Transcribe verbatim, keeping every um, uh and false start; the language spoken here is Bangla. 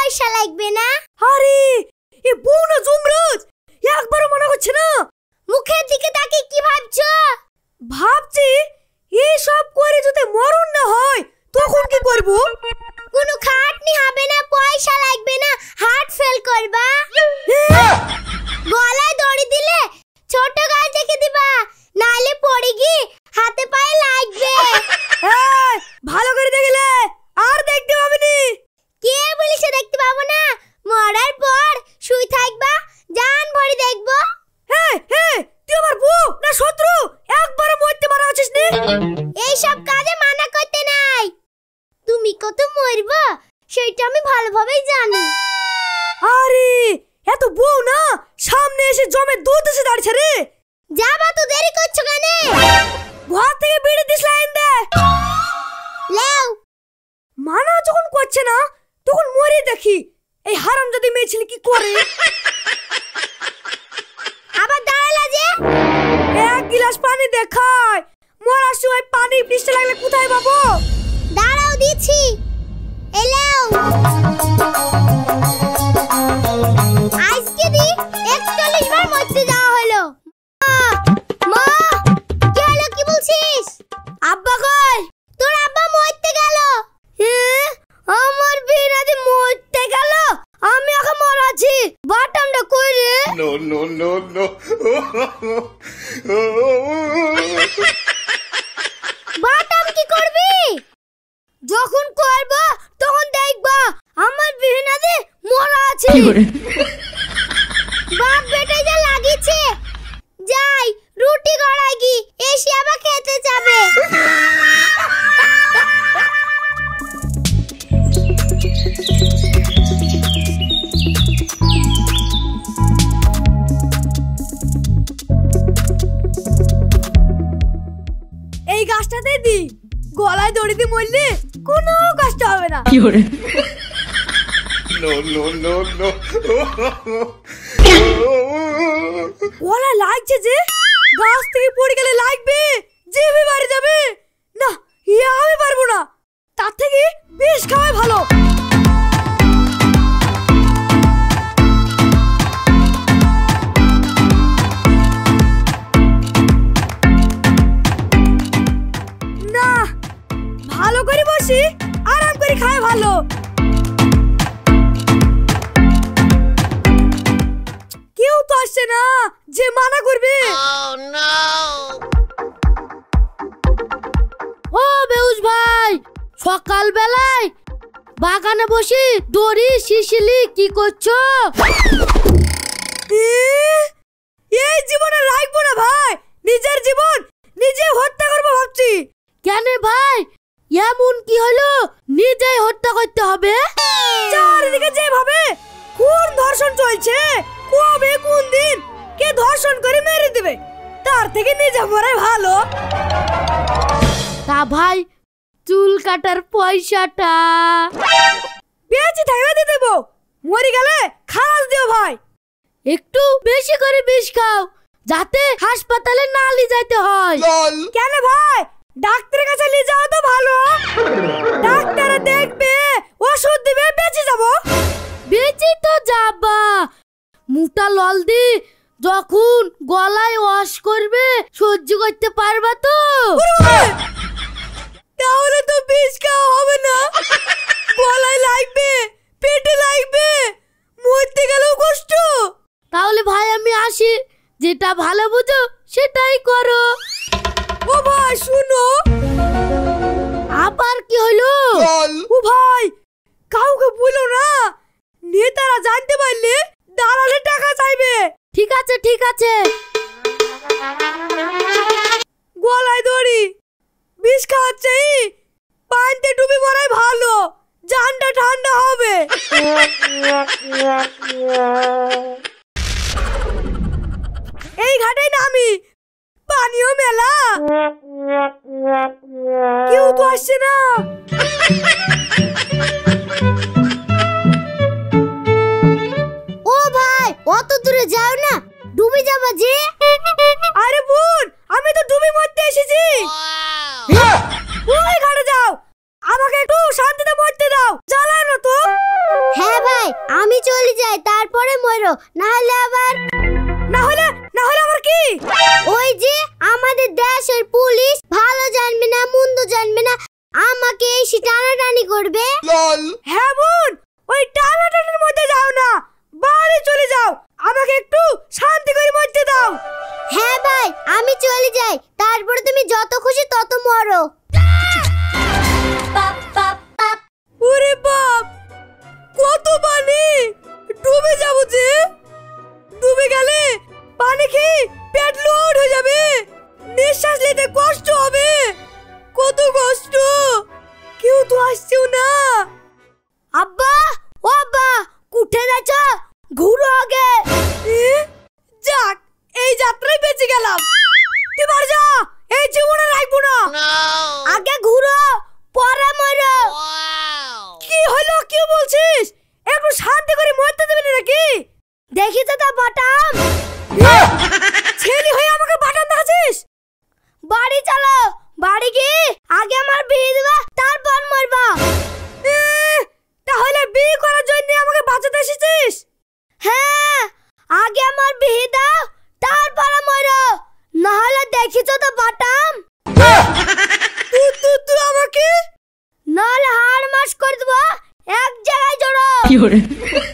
পয়সা লাগবে না। আরে এ বউ না যমরাজ, একবারও মনে হচ্ছে না। মুখের দিকে তাকিয়ে কি ভাবছো? ভাবছি এই সব করে যদি মরণ না হয় তখন কি করব? কোনো খাটনি হবে না, পয়সা লাগবে না, হার্ট ফেল করবা। গলায় দড়ি দিলে ছোট গাছ দেখে দিবা, নাইলে পড়ে গি হাতে পায়ে লাগবে। এই ভালো করে দেখলে আর দেখতে পাবে নি। কে বলিছে দেখতে পাবো না? মরার পর শুই থাকবা, জান ভরে দেখবো। হে হে তুই আমার বউ না শত্রু? একবারও মরতে মানা আছিস নি। এই সব কাজে মানা করতে নাই। তুমি কত মরবা সেটা আমি ভালোভাবেই জানি। আরে এত বউ না সামনে এসে জমে দুধ এসে দাঁড়িয়েছে রে। যাবা তো, দেরি করছো কেন? ঘর থেকে বেড়ে দিস লাইন দে। লেও মানা যখন করছে না তখন মরে দেখি এই হারামজাদি মেয়ে ছেলে কি করে। আবার দাঁড়ালা যে? এক গিলাস পানি দেখায়, মরার সময় পানি পৃষ্ঠে লাগলে কোথায় পাবো? দাঁড়াও দিচ্ছি। এলেও আজকে দি একচল্লিশ বার মরতে যাওয়া হলো। মা, কি হলো, কি বলছিস? আব্বা কই? তোর আব্বা মরতে গেল। আমার বিরাদি মরতে গেল, আমি এখন মরাছি। বাটামটা কই রে? No, no, no, no. বাটাম কি করবি? যখন করব তখন দেখবা আমার বিহনাদি মরা আছে। বাপ বেটাই যা লাগিছে, যাই রুটি গড়াই গি, এসে আবার খেতে যাবে। এই গাছটাতে দি, গলায় দড়ি দিয়ে মরলে কোনো কষ্ট হবে না। No, no, no, no. গলা লাগছে যে, গাছ থেকে পড়ে গেলে লাগবে, জিভে বাড়ি যাবে না। ইয়া আমি পারবো না, তার থেকে বিষ খাওয়াই ভালো। না, ভালো করে বসি, আরাম করে খাওয়া ভালো। কেউ তো আসছে না যে মানা করবে। ও বেউস ভাই, সকাল বেলায় বাগানে বসে দড়ি শিশিলি কি করছো? এই জীবনে রাখবো না ভাই, নিজের জীবন নিজে হত্যা করবো ভাবছি। কেন ভাই, এমন কি হলো নিজেই হত্যা করতে হবে? চারিদিকে যেভাবে খুন ধর্ষণ চলছে, কবে কোন দিন কে ধর্ষণ করে মেরে দেবে, তার থেকে নিজে মরাই ভালো। তা ভাই, চুল কাটার পয়সাটা বেঁচে থাকলে দিয়ে দেবো, মরে গেলে খালাস দিও ভাই। একটু বেশি করে বিষ খাও, যাতে হাসপাতালে না নিয়ে যেতে হয়। কেন ভাই, ডাক্তারের কাছে নিয়ে যাও তো ভালো। ডাক্তার দেখবে, ওষুধ দিবে, বেঁচে যাবো। বেঁচে তো যাবা, মুটা লল দি যখন গলায় ওয়াশ করবে সহ্য করতে পারবা তো? তাহলে তো বিষ খাওয়া হবে না, গলায় লাগবে, পেটে লাগবে, মরতে গেলেও কষ্ট। তাহলে ভাই আমি আসি, যেটা ভালো বুঝো সেটাই করো। ও ভাই শুনো, আবার কি হলো? ও ভাই, কাউকে বলো না, নেতারা জানতে পারলে দালালে টাকা চাইবে। ঠিক আছে ঠিক আছে। গলায় দড়ি, বিষ খাওয়াচ্ছে, পানিতে ডুবে মরাই ভালো, জানটা ঠান্ডা হবে। এই ঘাটে নামি, পানিও মেলা, কেউ তো আসছে না। ও ভাই, অত দূরে যাও না, ডুবে যাবা যে। আরে বোন, আমি তো ডুবে মরতে এসেছি। ওই ঘাটে যাও, আমাকে একটু শান্তিতে মরতে দাও, জ্বালায় না তো। হ্যাঁ ভাই, না হলে আবার না হলে না হলে আবার কি? ওই যে আমাদের দেশের পুলিশ ভালো জানবে না মন্দ জানবে না, আমাকে এসে টানাটানি করবে। হ্যাঁ বোন, ওই টানাটানির মধ্যে যাও না, বাড়ি চলে যাও, আমাকে একটু শান্তি করে মরতে দাও। হ্যাঁ ভাই, আমি চলে যাই, তারপরে তুমি যত খুশি তত মরো। ওরে বাপ, কত পানি! ডুবে যাবো যে। ডুবে গেলে পানি খেয়ে পেট লোড হয়ে যাবে, নিঃশ্বাস নিতে কষ্ট হবে। কত কষ্ট! কেউ তো আসছেও না। আব্বা, ও আব্বা, কুঠে যাচ্ছ? ঘুরো আগে। এ, যাক, এই যাত্রায় বেঁচে গেলাম। তুই বাড়ি যা, এই জীবনে রাখবো না। আগে ঘুরো, পরে মরো। কি হলো, কি বলছিস? একটু শান্তি করে মরতে দেবে না নাকি? দেখি তো তা বাটাম। ছেলে হয়ে আমাকে বাটান দেখাচ্ছিস? বাড়ি চলো, বাড়ি গিয়ে আগে আমার বিয়ে দেবা, তারপর মরবা। এ, তাহলে বিয়ে করার জন্য আমাকে বাঁচাতে এসেছিস? হ্যাঁ, আগে আমার বিয়ে দাও, তারপরে মরো, না হলে দেখি তো তা বাটাম। তুই তুই তুই আমাকে নাহলে হাড় মাস করে দেবো, এক জায়গায় জড়ো।